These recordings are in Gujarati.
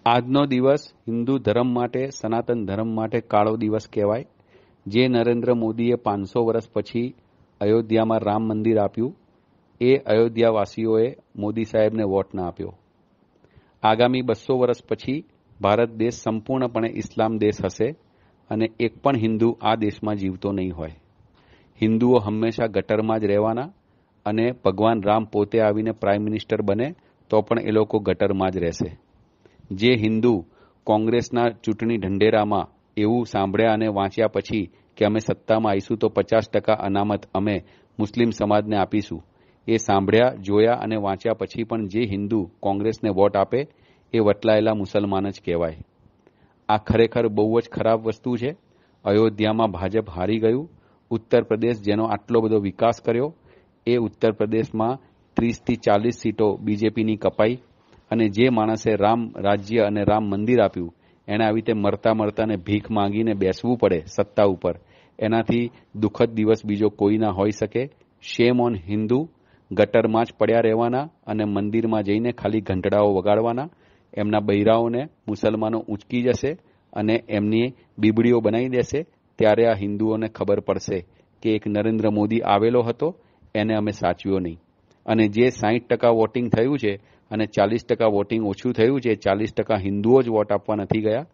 આજનો દિવસ હિન્દુ ધર્મ માટે, સનાતન ધર્મ માટે કાળો દિવસ કહેવાય. જે નરેન્દ્ર મોદીએ 500 વર્ષ પછી અયોધ્યામાં રામ મંદિર આપ્યું, એ અયોધ્યાવાસીઓએ મોદી સાહેબને વોટ ના આપ્યો. આગામી 200 વર્ષ પછી ભારત દેશ સંપૂર્ણપણે ઇસ્લામ દેશ હશે અને એક પણ હિન્દુ આ દેશમાં જીવતો નહીં હોય. હિન્દુઓ હંમેશા ગટરમાં જ રહેવાના અને ભગવાન રામ પોતે આવીને પ્રાઇમ મિનિસ્ટર બને તો પણ એ લોકો ગટરમાં જ રહેશે. જે હિન્દુ કોંગ્રેસના ચૂંટણી ઢંઢેરામાં એવું સાંભળ્યા અને વાંચ્યા પછી કે અમે સત્તામાં આવીશું તો 50% અનામત અમે મુસ્લિમ સમાજને આપીશું, એ સાંભળ્યા, જોયા અને વાંચ્યા પછી પણ જે હિન્દુ કોંગ્રેસને વોટ આપે એ વટલાયેલા મુસલમાન જ કહેવાય. આ ખરેખર બહુ જ ખરાબ વસ્તુ છે. અયોધ્યામાં ભાજપ હારી ગયું. ઉત્તર પ્રદેશ જેનો આટલો બધો વિકાસ કર્યો, એ ઉત્તર પ્રદેશમાં 30થી 40 સીટો બીજેપીની કપાઈ અને જે માણસે રામ રાજ્ય અને રામ મંદિર આપ્યું એને આવી રીતે મરતા ને ભીખ માંગીને બેસવું પડે સત્તા ઉપર, એનાથી દુઃખદ દિવસ બીજો કોઈ ના હોઈ શકે. Shame on Hindu. ગટરમાં જ પડ્યા રહેવાના અને મંદિરમાં જઈને ખાલી ઘંટડાઓ વગાડવાના. એમના બૈરાઓને મુસલમાનો ઊંચકી જશે અને એમની બીબડીઓ બનાવી દેશે. ત્યારે આ હિન્દુઓને ખબર પડશે કે એક નરેન્દ્ર મોદી આવેલો હતો, એને અમે સાચવ્યો નહીં. અને જે 60% વોટિંગ થયું છે અને 40% વોટિંગ ઓછું થયું છે, 40% હિન્દુઓ જ વોટ આપવા નથી ગયા.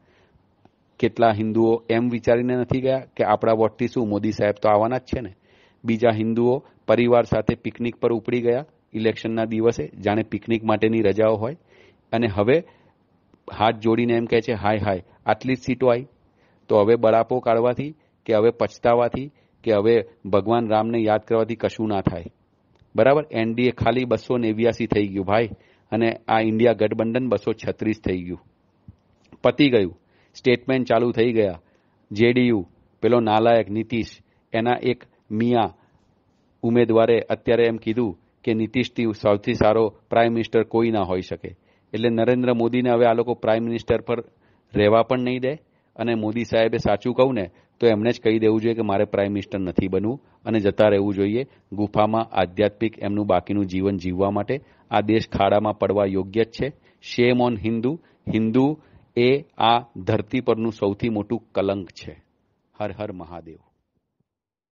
કેટલા હિન્દુઓ એમ વિચારીને નથી ગયા કે આપણા વોટથી શું, મોદી સાહેબ તો આવવાના જ છે ને. બીજા હિન્દુઓ પરિવાર સાથે પિકનિક પર ઉપડી ગયા ઇલેક્શનના દિવસે, જાણે પિકનિક માટેની રજાઓ હોય. અને હવે હાથ જોડીને એમ કહે છે હાય હાય આટલી જ સીટો આવી, તો હવે બળાપો કાઢવાથી કે હવે પછતાવાથી કે હવે ભગવાન રામને યાદ કરવાથી કશું ના થાય. બરાબર, એનડીએ ખાલી 289 થઈ ગયું ભાઈ, અને આ ઇન્ડિયા ગઠબંધન 236 થઈ ગયું. પતી ગયું. સ્ટેટમેન્ટ ચાલુ થઈ ગયા. જેડીયુ પેલો નાલાયક નીતિશ, એના એક મિયા ઉમેદવારે અત્યારે એમ કીધું કે નીતિશથી સૌથી સારો પ્રાઇમ મિનિસ્ટર કોઈ ના હોઈ શકે. એટલે નરેન્દ્ર મોદીને હવે આ લોકો પ્રાઇમ મિનિસ્ટર પર રહેવા પણ નહીં દે. અને મોદી સાહેબે સાચું કહું ને તો એમને જ કહી દેવું જોઈએ કે મારે પ્રાઇમ મિનિસ્ટર નથી બનવું અને જતા રહેવું જોઈએ ગુફામાં આધ્યાત્મિક એમનું બાકીનું જીવન જીવવા માટે. આ દેશ ખાડામાં પડવા યોગ્ય જ છે. Shame on Hindu. હિન્દુ એ આ ધરતી પરનું સૌથી મોટું કલંક છે. હર હર મહાદેવ.